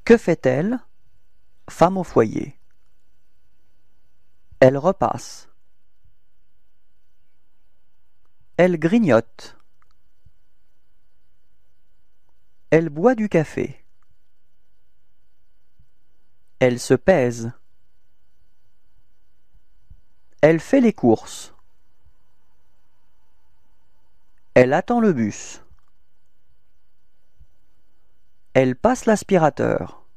Que fait-elle? Femme au foyer. Elle repasse. Elle grignote. Elle boit du café. Elle se pèse. Elle fait les courses. Elle attend le bus. Elle passe l'aspirateur.